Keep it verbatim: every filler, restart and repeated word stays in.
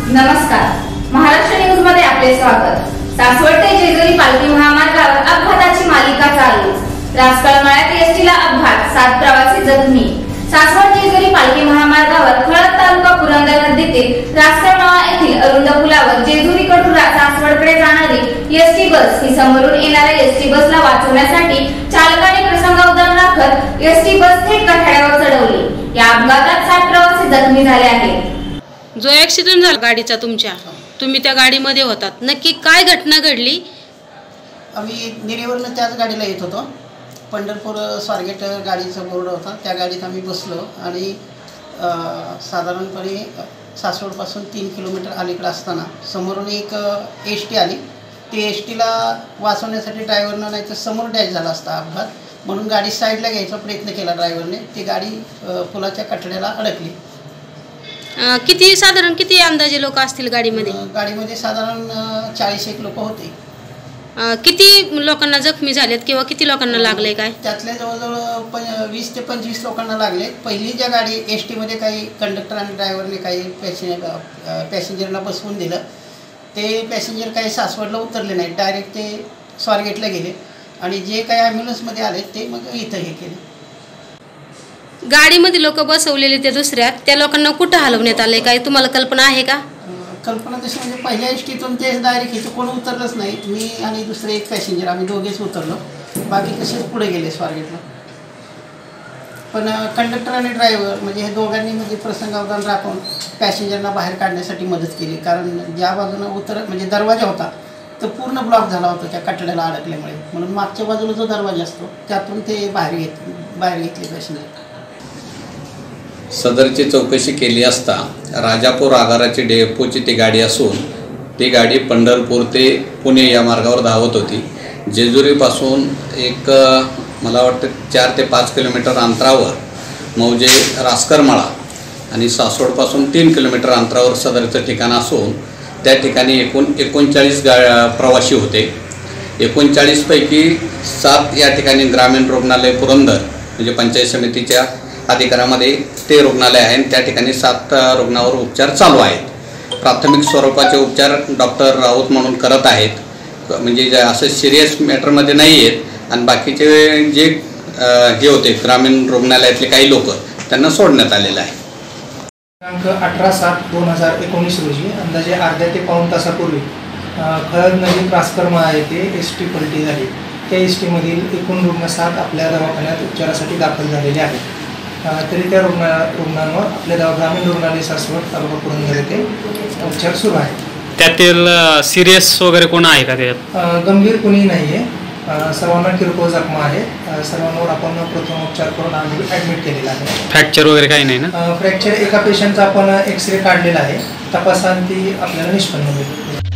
नमस्कार, महाराष्ट्र न्यूज मध्ये आपले स्वागत। सासवड ते जेजुरी पालखी महामार्गावर अपघाताची मालिका चालू। राजकळमाळ्यात एसटीला अपघात, सात प्रवासी जखमी। सासवड जेजुरी पालखी महामार्गावर खळद तालुका पुरंदर हद्दीतील राजकळमाळा येथील अरुंद पुलावर जेजुरीकडून सासवडकडे जाणारी एसटी बस ही समोरून येणाऱ्या एसटी बसला वाचवण्यासाठी चालकाने प्रसंगावधान राखत एसटी बस थेट कठाड्यावर चढवली। या अपघातात सात प्रवासी जखमी झाले आहेत। जो ॲक्सिडेंट झाला गाडीचा तुमच्या, तुम्ही त्या गाडीमध्ये होतात, नक्की काय घटना घडली? आम्ही निरेवरनं त्याच गाडीला येत होतो। पंढरपूर स्वारगेट गाडीचा बोर्ड होता, त्या गाडीत आम्ही बसलो आणि साधारणपणे सासवडपासून तीन किलोमीटर अलीकडे असताना समोरून एक एस टी आली। ती एस टीला वाचवण्यासाठी ड्रायव्हरनं नाही तर समोर डॅश झाला असता अपघात, म्हणून गाडी साईडला घ्यायचा प्रयत्न केला ड्रायव्हरने। ती गाडी पुलाच्या कठड्याला अडकली। किती साधारण किती अंदाजे लोक असतील गाडीमध्ये? गाडीमध्ये साधारण चाळीस एक लोक होते। किती लोकांना जखमी झालेत किंवा किती लोकांना लागले काय? त्यातले जवळजवळ पण वीस ते पंचवीस लोकांना लागले। पहिली ज्या गाडी एस टीमध्ये काही कंडक्टर आणि ड्रायव्हरने काही पॅसेंजर पॅसेंजरला बसवून दिलं, ते पॅसेंजर काही सासवडला उतरले नाहीत, डायरेक्ट ते स्वारगेटला गेले आणि जे काही ॲम्ब्युलन्समध्ये आले ते मग इथं हे केले। गाडीमध्ये लोक बसवलेले ते दुसऱ्या त्या लोकांना कुठं हलवण्यात आले, काय तुम्हाला कल्पना आहे का? कल्पना तशी म्हणजे पहिल्या एस टीतून ते डायरेक्ट इथं कोण उतरलंच नाही, मी आणि दुसरे एक पॅसेंजर आम्ही दोघेच उतरलो, बाकी कसेच पुढे गेले स्वारगेटला। पण कंडक्टर आणि ड्रायव्हर म्हणजे हे दोघांनी म्हणजे प्रसंगावधान राखून पॅसेंजरना बाहेर काढण्यासाठी मदत केली, कारण ज्या बाजूनं उतर म्हणजे दरवाजा होता तो पूर्ण ब्लॉक झाला होता त्या कठड्याला अडकल्यामुळे, म्हणून मागच्या बाजूला जो दरवाजा असतो त्यातून ते बाहेर घेत बाहेर घेतले पॅसेंजर। सदरची चौकशी केली असता राजापूर आगाराची डेपोची ती गाडी असून ती गाडी पंढरपूर ते पुणे या मार्गावर धावत होती। जेजुरीपासून एक मला वाटतं चार ते पाच किलोमीटर अंतरावर मौजे राजकळमाळा आणि सासवडपासून तीन किलोमीटर अंतरावर सदरचं ठिकाण असून त्या ठिकाणी एकूण एकोणचाळीस गा प्रवासी होते। एकोणचाळीसपैकी सात या ठिकाणी ग्रामीण रुग्णालय पुरंदर म्हणजे पंचायत समितीच्या अधिकारामध्ये ते रुग्णालय आहे आणि त्या ठिकाणी सात रुग्णावर उपचार चालू आहेत। प्राथमिक स्वरूपाचे उपचार डॉक्टर राऊत म्हणून करत आहेत, म्हणजे असं सिरियस मॅटरमध्ये नाही आहेत आणि बाकीचे जे हे होते ग्रामीण रुग्णालयातले काही लोक त्यांना सोडण्यात आलेलं आहे। दिनांक अठरा सात दोन हजार एकोणीस रोजी अंदाजे अर्ध्या ते पाऊण तासापूर्वी खळद नजीक राजकळमाळा येथे एस टी पलटी झाली। त्या एस टीमधील एकूण रुग्ण सात आपल्या दवाखान्यात उपचारासाठी दाखल झालेले आहेत। तरी त्या रुग्णा रुग्णांवर आपल्या दवा ग्रामीण रुग्णालय सासवड तालुका पुरंदर येथे उपचार सुरू आहे। त्यातील सिरियस वगैरे कोण आहे का त्यात? गंभीर कोणी नाही आहे, सर्वांना किरकोळ जखमा आहे। सर्वांवर आपण प्रथम उपचार करून ॲडमिट केलेला आहे। फ्रॅक्चर वगैरे काही नाही ना? फ्रॅक्चर एका पेशंटचा आपण एक्सरे काढलेला आहे, तपासांती आपल्याला निष्पन्न होईल।